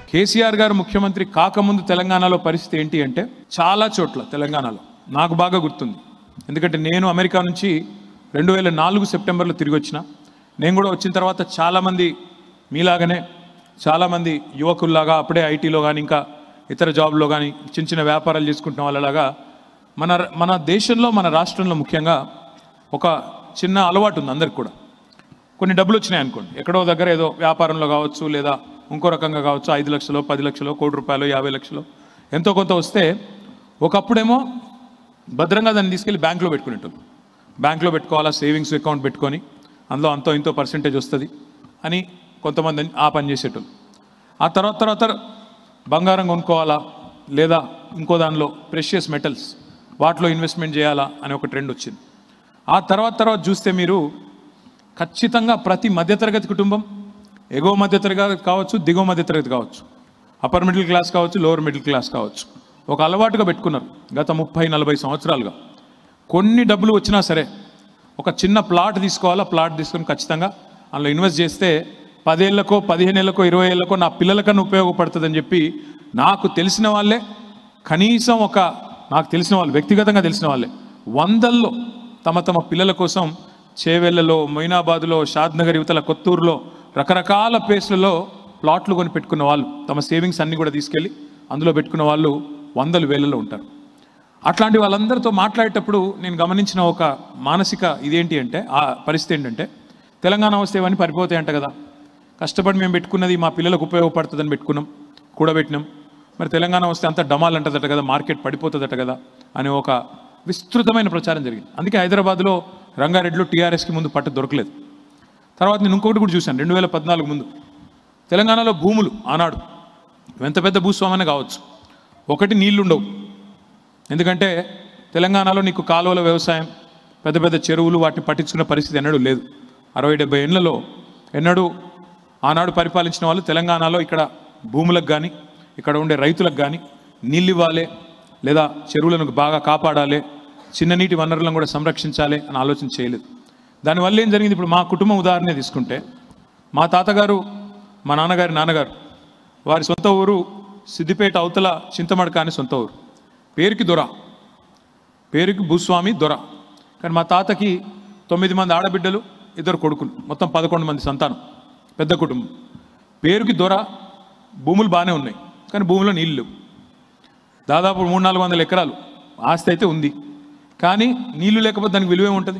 కేసీఆర్ గారు ముఖ్యమంత్రి కాకముందు తెలంగాణలో పరిస్థితి ఏంటి అంటే చాలా చోట్ల తెలంగాణలో నాకు బాగా గుర్తుంది. ఎందుకంటే నేను అమెరికా నుంచి 2004 సెప్టెంబర్లో తిరిగి వచ్చిన. నేను కూడా వచ్చిన తర్వాత చాలామంది మీలాగానే చాలామంది యువకుల్లాగా అప్పుడే ఐటీలో కానీ ఇంకా ఇతర జాబ్లో కానీ చిన్న చిన్న వ్యాపారాలు చేసుకుంటున్న వాళ్ళలాగా మన దేశంలో మన రాష్ట్రంలో ముఖ్యంగా ఒక చిన్న అలవాటు ఉంది అందరికి కూడా. కొన్ని డబ్బులు వచ్చినాయి అనుకోండి, ఎక్కడో దగ్గర ఏదో వ్యాపారంలో కావచ్చు లేదా ఇంకో రకంగా కావచ్చు, 5 లక్షలు 10 లక్షలు కోటి రూపాయలు 50 లక్షలు ఎంతో కొంత వస్తే ఒకప్పుడేమో భద్రంగా దాన్ని తీసుకెళ్ళి బ్యాంకులో పెట్టుకునేటోళ్ళు. బ్యాంకులో పెట్టుకోవాలా, సేవింగ్స్ అకౌంట్ పెట్టుకొని అందులో అంతో ఇంతో పర్సెంటేజ్ వస్తుంది అని కొంతమంది ఆ పని చేసేటోళ్ళు. ఆ తర్వాత బంగారం కొనుక్కోవాలా లేదా ఇంకో దానిలో ప్రెషియస్ మెటల్స్ వాటిలో ఇన్వెస్ట్మెంట్ చేయాలా అనే ఒక ట్రెండ్ వచ్చింది. ఆ తర్వాత చూస్తే మీరు ఖచ్చితంగా ప్రతి మధ్యతరగతి కుటుంబం, ఎగువ మధ్యతరగతి కావచ్చు, దిగువ మధ్యతరగతి కావచ్చు, అప్పర్ మిడిల్ క్లాస్ కావచ్చు, లోవర్ మిడిల్ క్లాస్ కావచ్చు, ఒక అలవాటుగా పెట్టుకున్నారు గత 30-40 సంవత్సరాలుగా. కొన్ని డబ్బులు వచ్చినా సరే ఒక చిన్న ప్లాట్ తీసుకోవాలా, ప్లాట్ తీసుకొని ఖచ్చితంగా అందులో ఇన్వెస్ట్ చేస్తే 10 ఏళ్ళకో 15 ఏళ్ళకో 20 ఏళ్ళకో నా పిల్లలకన్నా ఉపయోగపడుతుందని చెప్పి నాకు తెలిసిన వాళ్ళే, కనీసం నాకు తెలిసిన వాళ్ళు వ్యక్తిగతంగా తెలిసిన వాళ్ళే వందల్లో తమ పిల్లల కోసం చేవెళ్లలో, మొయినాబాద్లో, షాద్నగర్ యువతల, కొత్తూరులో రకరకాల ప్లేస్లలో ప్లాట్లు కొని పెట్టుకున్న వాళ్ళు తమ సేవింగ్స్ అన్నీ కూడా తీసుకెళ్ళి అందులో పెట్టుకున్న వాళ్ళు వందల వేలలో ఉంటారు. అట్లాంటి వాళ్ళందరితో మాట్లాడేటప్పుడు నేను గమనించిన ఒక మానసిక ఇదేంటి అంటే ఆ పరిస్థితి ఏంటంటే తెలంగాణ వస్తే ఇవన్నీ పడిపోతాయంట కదా, కష్టపడి మేము పెట్టుకున్నది మా పిల్లలకు ఉపయోగపడుతుందని పెట్టుకున్నాం, కూడబెట్టినాం, మరి తెలంగాణ వస్తే అంత డమాల్ అంటదట కదా, మార్కెట్ పడిపోతుందట కదా అనే ఒక విస్తృతమైన ప్రచారం జరిగింది. అందుకే హైదరాబాద్లో రంగారెడ్డిలో టీఆర్ఎస్కి ముందు పట్టు దొరకలేదు. తర్వాత నేను ఇంకొకటి కూడా చూశాను, 2014 ముందు తెలంగాణలో భూములు ఆనాడు ఎంత పెద్ద భూస్వామైనా కావచ్చు, ఒకటి నీళ్లు ఉండవు. ఎందుకంటే తెలంగాణలో నీకు కాలువల వ్యవసాయం, పెద్ద పెద్ద చెరువులు వాటిని పట్టించుకునే పరిస్థితి ఎన్నడూ లేదు. 60-70 ఏళ్లలో ఎన్నడూ ఆనాడు పరిపాలించిన వాళ్ళు తెలంగాణలో ఇక్కడ భూములకు కానీ ఇక్కడ ఉండే రైతులకు కానీ నీళ్ళు ఇవ్వాలి లేదా చెరువులను బాగా కాపాడాలి, చిన్న నీటి వనరులను కూడా సంరక్షించాలి అని ఆలోచన చేయలేదు. దానివల్ల ఏం జరిగింది, ఇప్పుడు మా కుటుంబం ఉదాహరణ తీసుకుంటే మా తాతగారు, మా నాన్నగారు వారి సొంత ఊరు సిద్దిపేట అవతల చింతమడక అని సొంత ఊరు. పేరుకి దొర, పేరుకి భూస్వామి దొర. కానీ మా తాతకి 9 మంది ఆడబిడ్డలు, 2 కొడుకులు, మొత్తం 11 మంది సంతానం, పెద్ద కుటుంబం. పేరుకి దొర, భూములు బాగానే ఉన్నాయి కానీ భూమిలో నీళ్ళు లేవు. దాదాపు 300-400 ఎకరాలు ఆస్తి అయితే ఉంది, కానీ నీళ్లు లేకపోతే దానికి విలువే ఉంటుంది,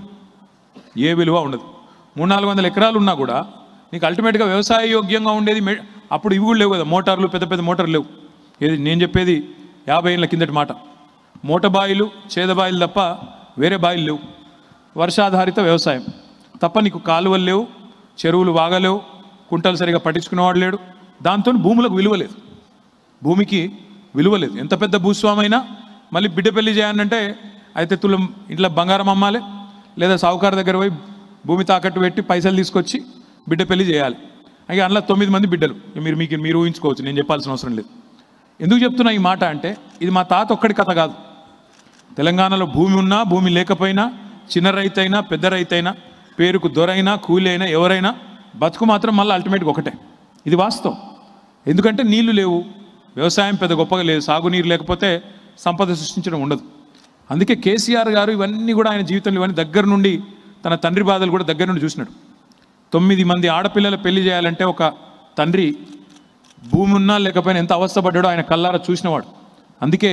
ఏ విలువ ఉండదు. 300-400 ఎకరాలు ఉన్నా కూడా నీకు అల్టిమేట్గా వ్యవసాయ యోగ్యంగా ఉండేది అప్పుడు ఇవి కూడా లేవు కదా, మోటార్లు, పెద్ద పెద్ద మోటార్లు లేవు. ఏది నేను చెప్పేది 50 ఏళ్ళ కిందటి మాట. మోటబాయిలు, చేదబాయిలు తప్ప వేరే బాయిలు లేవు. వర్షాధారిత వ్యవసాయం తప్ప నీకు కాలువలు లేవు, చెరువులు వాగలేవు, కుంటలు సరిగా పట్టించుకునేవాడు లేడు. దాంతో భూములకు విలువ లేదు, భూమికి విలువ లేదు. ఎంత పెద్ద భూస్వామైనా మళ్ళీ బిడ్డ పెళ్లి చేయాలంటే అయితే తులం ఇంట్లో బంగారం అమ్మాలి లేదా సావుకారు దగ్గర పోయి భూమి తాకట్టు పెట్టి పైసలు తీసుకొచ్చి బిడ్డ పెళ్లి చేయాలి. అయితే అందులో 9 మంది బిడ్డలు, మీరు ఊహించుకోవచ్చు, నేను చెప్పాల్సిన అవసరం లేదు. ఎందుకు చెప్తున్నా ఈ మాట అంటే ఇది మా తాత ఒక్కడి కథ కాదు. తెలంగాణలో భూమి ఉన్నా భూమి లేకపోయినా, చిన్న రైతైనా పెద్ద రైతైనా, పేరుకు దొరైనా కూలి అయినా ఎవరైనా బతుకు మాత్రం మళ్ళీ అల్టిమేట్గా ఒకటే. ఇది వాస్తవం. ఎందుకంటే నీళ్లు లేవు, వ్యవసాయం పెద్ద గొప్పగా లేదు, సాగునీరు లేకపోతే సంపద సృష్టించడం ఉండదు. అందుకే కేసీఆర్ గారు ఇవన్నీ కూడా ఆయన జీవితంలో ఇవన్నీ దగ్గర నుండి, తన తండ్రి బాధలు కూడా దగ్గర నుండి చూసినాడు. 9 మంది ఆడపిల్లల పెళ్లి చేయాలంటే ఒక తండ్రి భూమి ఉన్నా లేకపోయినా ఎంత అవస్థపడ్డాడో ఆయన కల్లారా చూసినవాడు. అందుకే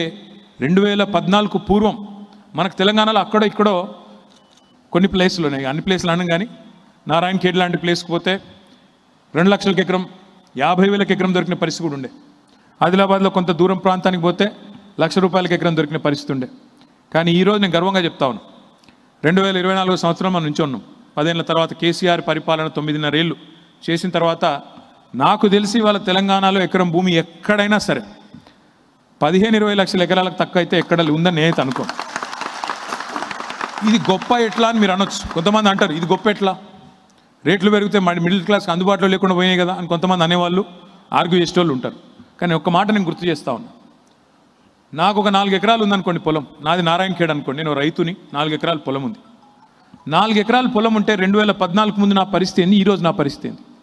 2014 పూర్వం మనకు తెలంగాణలో అక్కడో ఇక్కడో కొన్ని ప్లేసులు ఉన్నాయి, అన్ని ప్లేసులు అనం కానీ నారాయణ ఖేడ్ లాంటి ప్లేస్కి పోతే 2 లక్షలకు ఎకరం, 50,000కి ఎకరం దొరికిన పరిస్థితి కూడా ఉండే. ఆదిలాబాద్లో కొంత దూరం ప్రాంతానికి పోతే ₹1,00,000 ఎకరం దొరికిన పరిస్థితి ఉండే. కానీ ఈరోజు నేను గర్వంగా చెప్తా ఉన్నాను, 2024 సంవత్సరం మనం నుంచి ఉన్నాం. 10 ఏళ్ళ తర్వాత కేసీఆర్ పరిపాలన 9.5 ఏళ్ళు చేసిన తర్వాత నాకు తెలిసి వాళ్ళ తెలంగాణలో ఎకరం భూమి ఎక్కడైనా సరే 15-20 లక్షల ఎకరాలకు తక్కువ అయితే ఎక్కడ ఉందని నేనైతే అనుకోను. ఇది గొప్ప ఎట్లా అని మీరు అనొచ్చు. కొంతమంది అంటారు ఇది గొప్ప ఎట్లా, రేట్లు పెరిగితే మిడిల్ క్లాస్కి అందుబాటులో లేకుండా పోయినాయి కదా అని కొంతమంది అనేవాళ్ళు, ఆర్గ్యూ చేసేవాళ్ళు ఉంటారు. కానీ ఒక్క మాట నేను గుర్తు చేస్తా ఉన్నా, నాకు ఒక 4 ఎకరాలు ఉందనుకోండి పొలం, నాది నారాయణ ఖేడ్ అనుకోండి, నేను రైతుని, 4 ఎకరాల పొలం ఉంది. 4 ఎకరాల పొలం ఉంటే 2014 ముందు నా పరిస్థితి ఏంది, ఈరోజు నా పరిస్థితి ఏంది?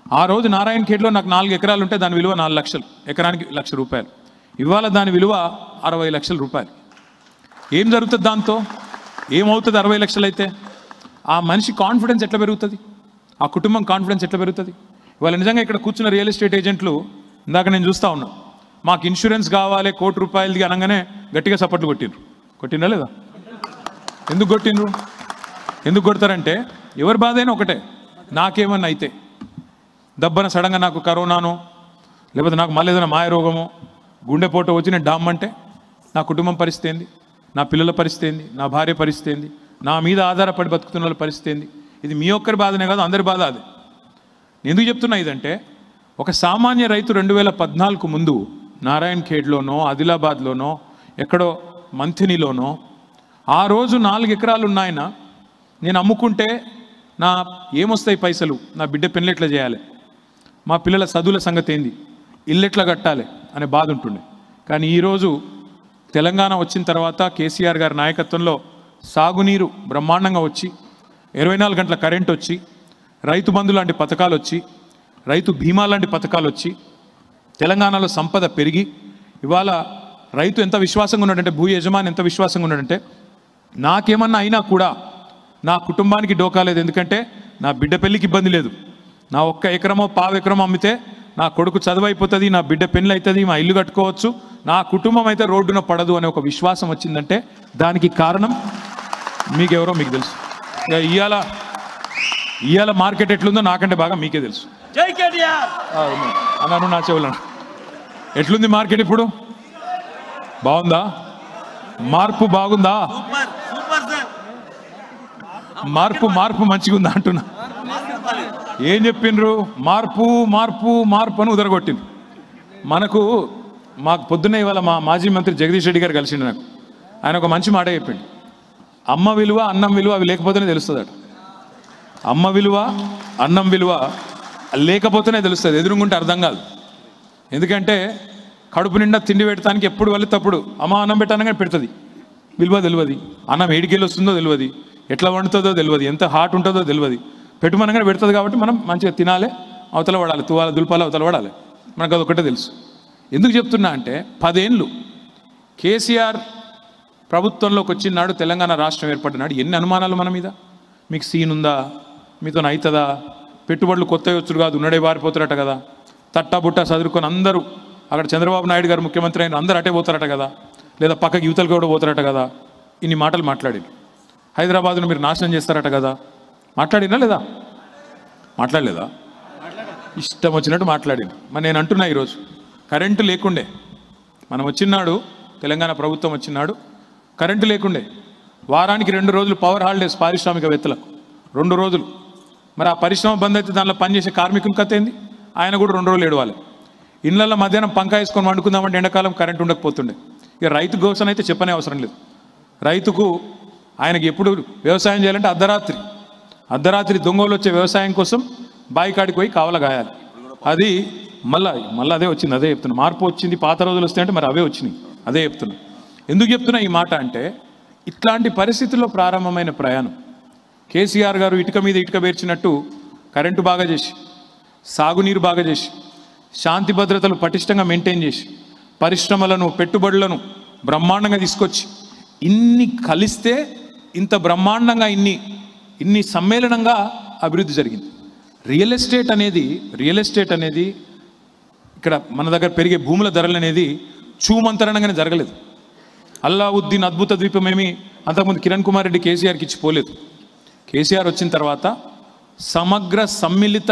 ఆ రోజు నారాయణ ఖేడ్లో నాకు 4 ఎకరాలు ఉంటే దాని విలువ 4 లక్షలు, ఎకరానికి ₹1,00,000. ఇవాళ దాని విలువ 60 లక్షల రూపాయలు. ఏం జరుగుతుంది దాంతో? ఏమవుతుంది 60 లక్షలు అయితే? ఆ మనిషి కాన్ఫిడెన్స్ ఎట్లా పెరుగుతుంది? ఆ కుటుంబం కాన్ఫిడెన్స్ ఎట్లా పెరుగుతుంది? ఇవాళ నిజంగా ఇక్కడ కూర్చున్న రియల్ ఎస్టేట్ ఏజెంట్లు ఇందాక నేను చూస్తూ ఉన్నా, మాకు ఇన్సూరెన్స్ కావాలి ₹1,00,00,000 అనగానే గట్టిగా సపోర్ట్లు కొట్టినరా లేదా? ఎందుకు కొట్టిండ్రు? ఎందుకు కొడతారంటే ఎవరి బాధ అయినా ఒకటే, నాకేమన్నా అయితే దబ్బన సడన్గా నాకు కరోనానో లేకపోతే నాకు మళ్ళీ ఏదైనా మాయ రోగమో గుండెపోటు వచ్చి నేను డామ్మంటే నా కుటుంబం పరిస్థితి ఏంది, నా పిల్లల పరిస్థితి ఏంది, నా భార్య పరిస్థితి ఏంది, నా మీద ఆధారపడి బతుకుతున్న వాళ్ళ పరిస్థితి ఏంది? ఇది మీ ఒక్కరి బాధనే కాదు, అందరి బాధ అది. ఎందుకు చెప్తున్నా ఇదంటే, ఒక సామాన్య రైతు 2014 ముందు నారాయణ ఖేడ్లోనో ఆదిలాబాద్లోనో ఎక్కడో మంథినిలోనో ఆ రోజు 4 ఎకరాలు ఉన్నాయన నేను అమ్ముకుంటే నా ఏమొస్తాయి పైసలు, నా బిడ్డ పెళ్ళి ఎట్లా చేయాలి, మా పిల్లల చదువుల సంగతి ఏంది, ఇల్లు ఎట్లా కట్టాలి అనే బాధ ఉంటుండే. కానీ ఈరోజు తెలంగాణ వచ్చిన తర్వాత కేసీఆర్ గారి నాయకత్వంలో సాగునీరు బ్రహ్మాండంగా వచ్చి 24 గంటల కరెంట్ వచ్చి, రైతు బంధు లాంటి పథకాలు వచ్చి, రైతు బీమా లాంటి పథకాలు వచ్చి, తెలంగాణలో సంపద పెరిగి ఇవాళ రైతు ఎంత విశ్వాసంగా ఉన్నాడంటే, భూ యజమాని ఎంత విశ్వాసంగా ఉన్నాడంటే, నాకేమన్నా అయినా కూడా నా కుటుంబానికి డోకా లేదు, ఎందుకంటే నా బిడ్డ పెళ్ళికి ఇబ్బంది లేదు, నా 1 ఎకరమో 1/2 ఎకరమో అమ్మితే నా కొడుకు చదువు అయిపోతుంది, నా బిడ్డ పెళ్ళి అవుతుంది, మా ఇల్లు కట్టుకోవచ్చు, నా కుటుంబం అయితే రోడ్డున పడదు అనే ఒక విశ్వాసం వచ్చిందంటే దానికి కారణం మీకెవరో మీకు తెలుసు. ఇవాళ మార్కెట్ ఎట్లుందో నాకంటే బాగా మీకే తెలుసు. అన్నాను నా చెవులను. ఎట్లుంది మార్కెట్ ఇప్పుడు? బాగుందా? మార్పు బాగుందా? మార్పు మంచిగా ఉందా అంటున్నా. ఏం చెప్పిండ్రు? మార్పు మార్పు మార్పు అని ఉదరగొట్టిండ్రు. మాకు పొద్దున్నే ఇవాళ మా మాజీ మంత్రి జగదీష్ రెడ్డి గారు కలిసిండు. నాకు ఆయన ఒక మంచి మాట చెప్పిండు, అమ్మ విలువ అన్నం విలువ అవి లేకపోతేనే తెలుస్తుందట. అమ్మ విలువ అన్నం విలువ లేకపోతేనే తెలుస్తుంది, ఎదురుగుంటే అర్థం కాదు. ఎందుకంటే కడుపు నిండా తిండి పెడతానికి ఎప్పుడు వెళ్ళి తప్పుడు అమ్మ అన్నం పెట్టానగానే పెడుతుంది, విలువ తెలియదు, అన్నం ఏడికెళ్ళి వస్తుందో తెలియదు, ఎట్లా వండుతుందో తెలియదు, ఎంత హాట్ ఉంటుందో తెలియదు, పెట్టుమనగానే పెడుతుంది. కాబట్టి మనం మంచిగా తినాలి, అవతల పడాలి, తువాల దుల్పాలి, అవతల పడాలి. మనకు అదొకటే తెలుసు. ఎందుకు చెప్తున్నా అంటే 10 ఏళ్ళు కేసీఆర్ ప్రభుత్వంలోకి వచ్చినాడు, తెలంగాణ రాష్ట్రం ఏర్పడినాడు, ఎన్ని అనుమానాలు మన మీద. మీకు సీన్ ఉందా, మీతో అవుతుందా, పెట్టుబడులు కొత్త వచ్చుడు కాదు, ఉన్నడే వారిపోతారట కదా, తట్టాబుట్టా చదువుకొని అందరూ అక్కడ చంద్రబాబు నాయుడు గారు ముఖ్యమంత్రి అయిన అందరూ అటే పోతారట కదా, లేదా పక్కకి యువతలు కూడా పోతారట కదా. ఇన్ని మాటలు మాట్లాడి హైదరాబాద్ను మీరు నాశనం చేస్తారట కదా. మాట్లాడినా లేదా? మాట్లాడలేదా? ఇష్టం వచ్చినట్టు మాట్లాడింది. మరి నేను అంటున్నా, ఈరోజు కరెంటు లేకుండే మనం వచ్చినాడు, తెలంగాణ ప్రభుత్వం వచ్చినాడు, కరెంటు లేకుండే వారానికి 2 రోజులు పవర్ హాలిడేస్ పారిశ్రామికవేత్తలకు 2 రోజులు. మరి ఆ పరిశ్రమ బంద్ అయితే దానిలో పనిచేసే కార్మికుల కథ ఏంది? ఆయన కూడా 2 రోజులు ఏడవాలి. ఇళ్ళల్లో మధ్యాహ్నం పంకా వేసుకొని వండుకుందామంటే ఎండాకాలం కరెంటు ఉండకపోతుండే. ఇక రైతు కోసం అయితే చెప్పనే అవసరం లేదు. రైతుకు ఆయనకి ఎప్పుడు వ్యవసాయం చేయాలంటే అర్ధరాత్రి దొంగలు వచ్చే వ్యవసాయం కోసం బాయికాడికి పోయి కావల గాయాలి. అది మళ్ళీ అదే వచ్చింది. అదే చెప్తున్నా, మార్పు వచ్చింది. పాత రోజులు వస్తాయంటే మరి అవే వచ్చినాయి. అదే చెప్తున్నా. ఎందుకు చెప్తున్నా ఈ మాట అంటే, ఇట్లాంటి పరిస్థితుల్లో ప్రారంభమైన ప్రయాణం కేసీఆర్ గారు ఇటుక మీద ఇటుక పేర్చినట్టు కరెంటు బాగా చేసి, సాగునీరు బాగా చేసి, శాంతి భద్రతలు పటిష్టంగా మెయింటైన్ చేసి, పరిశ్రమలను పెట్టుబడులను బ్రహ్మాండంగా తీసుకొచ్చి, ఇన్ని కలిస్తే ఇంత బ్రహ్మాండంగా ఇన్ని సమ్మేళనంగా అభివృద్ధి జరిగింది. రియల్ ఎస్టేట్ అనేది ఇక్కడ మన దగ్గర పెరిగే భూముల ధరలు అనేది చూమంతరణంగానే జరగలేదు. అల్లావుద్దీన్ అద్భుత ద్వీపం ఏమి అంతకుముందు కిరణ్ కుమార్ రెడ్డి కేసీఆర్కి ఇచ్చిపోలేదు. కేసీఆర్ వచ్చిన తర్వాత సమగ్ర సమ్మిళిత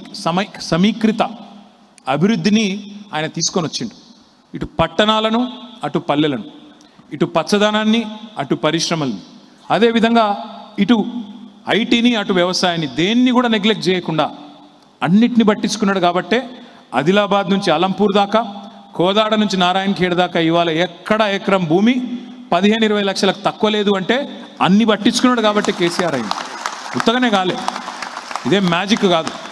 సమీకృత అభివృద్ధిని ఆయన తీసుకొని వచ్చిండు. ఇటు పట్టణాలను, అటు పల్లెలను, ఇటు పచ్చదనాన్ని, అటు పరిశ్రమలను, అదేవిధంగా ఇటు ఐటీని, అటు వ్యవసాయాన్ని, దేన్ని కూడా నెగ్లెక్ట్ చేయకుండా అన్నిటిని పట్టించుకున్నాడు. కాబట్టే ఆదిలాబాద్ నుంచి అలంపూర్ దాకా, కోదాడ నుంచి నారాయణ ఖేడ్ దాకా ఇవాళ ఎక్కడ ఎకరం భూమి 15-20 లక్షలకు తక్కువ లేదు అంటే అన్ని పట్టించుకున్నాడు. కాబట్టి కేసీఆర్ అయింది. ఉత్తగానే కాలే, ఇదేం మ్యాజిక్ కాదు.